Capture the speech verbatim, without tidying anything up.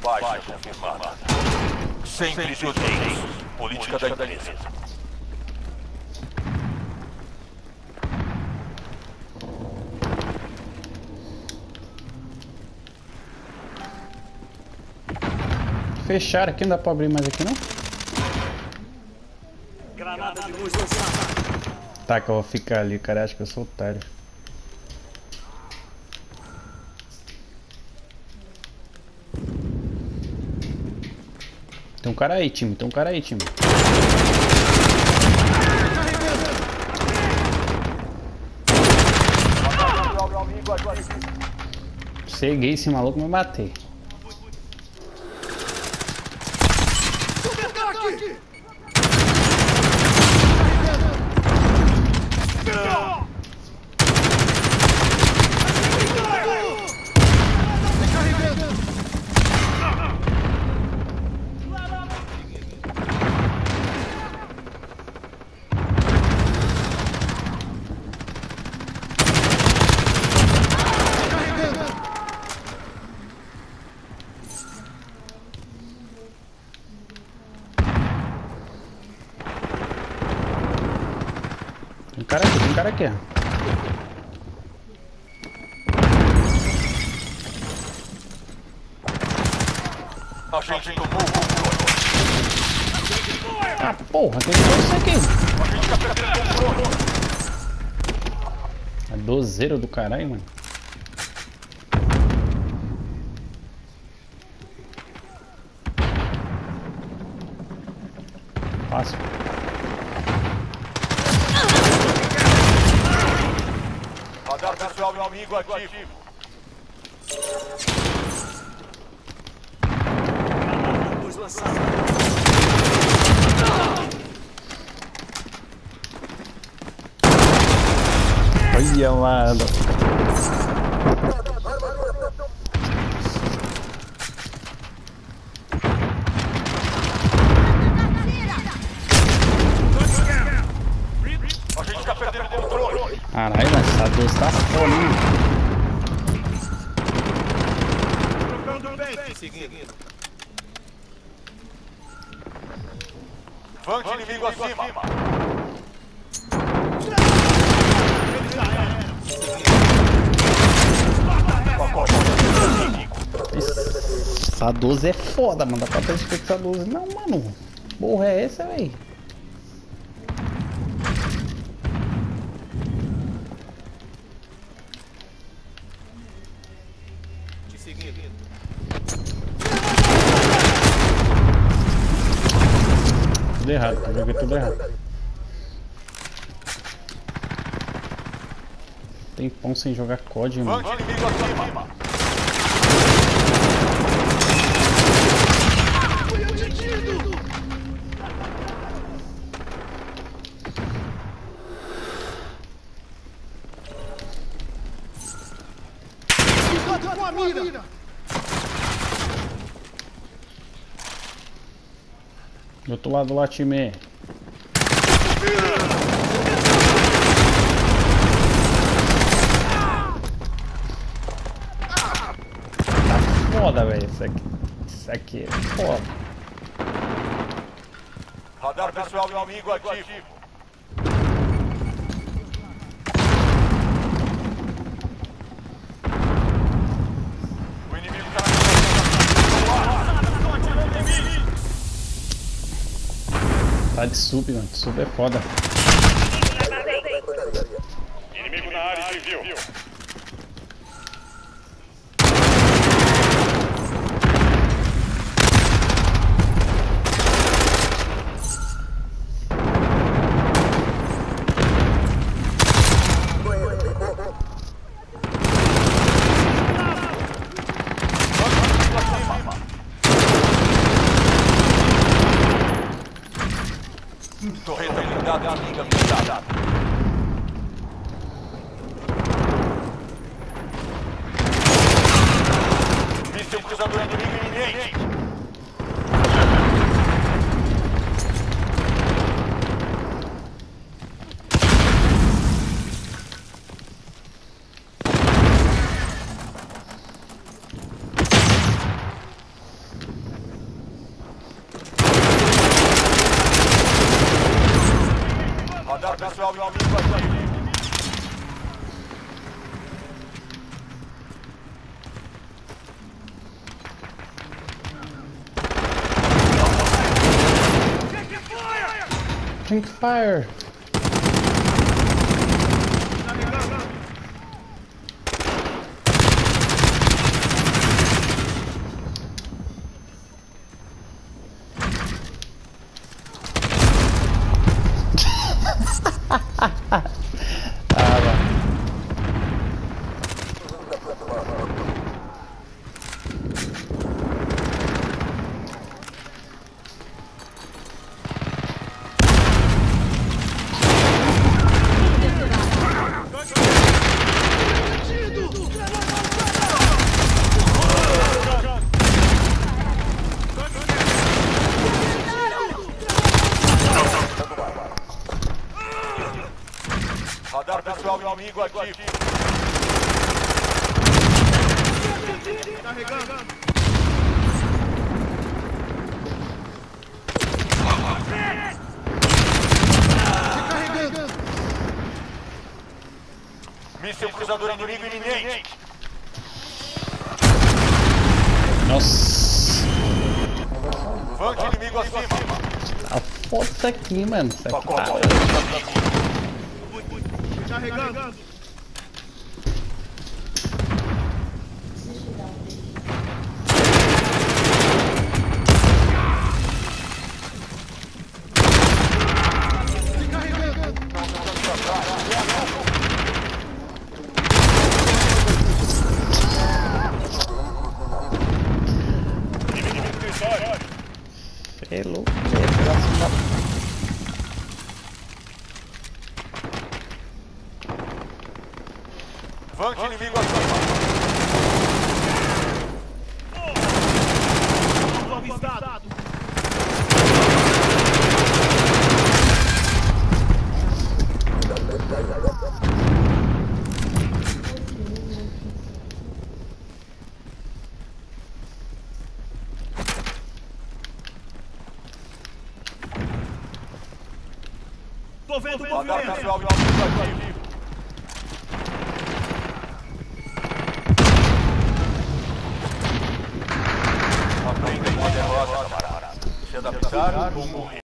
Baixa confirmada. Sem prisioneiros. Política da empresa. Fecharam aqui, não dá pra abrir mais aqui não? Granada de luz lançada. Tá, que eu vou ficar ali, cara. Acho que eu sou otário. Tem um cara aí, time. Tem um cara aí, time. Ceguei esse maluco e me matei. Tem um cara aqui, tem um cara aqui. A gente tomou o controle. Ah, porra, tem que isso aqui. A gente tá perdendo o controle. É dozeiro do caralho, mano. Fácil. Radar pessoal inimigo ativo. Luz lançada. Olha, mano. A gente tá perdendo o controle. Caralho, mas essa doce tá foda, hein? Trocando bem. Seguindo. Vante inimigo acima. Essa doze é foda, mano. Dá pra ter essa doze. Não, mano. Porra é essa, véi? Te seguindo. Tudo errado, eu joguei tudo errado. Tempão sem jogar C O D, mano. Vante inimigo acima. Fui atingido. Cuidado com a mira. Do outro lado lá, time. Tá foda, velho. Isso aqui. Isso aqui é foda. Radar pessoal inimigo ativo. O inimigo tá Tá de sub, mano. Sub é foda. inimigo na área civil. Torreta blindada amiga blindada. Míssil cruzando o inimigo iminente. Opening fire. Ah, vai. Radar pessoal inimigo ativo. Carregando. Recarregando. Míssil cruzador inimigo iminente. Nossa. Funk inimigo acima. Tá foda isso aqui, mano. Isso aqui tá... Carregando. Pelo... Funk inimigo acima. Avistado. Tô vendo o Radar movimento. pessoal inimigo ativo. Aprenda com a derrota, camarada. Se adaptar ou morrer.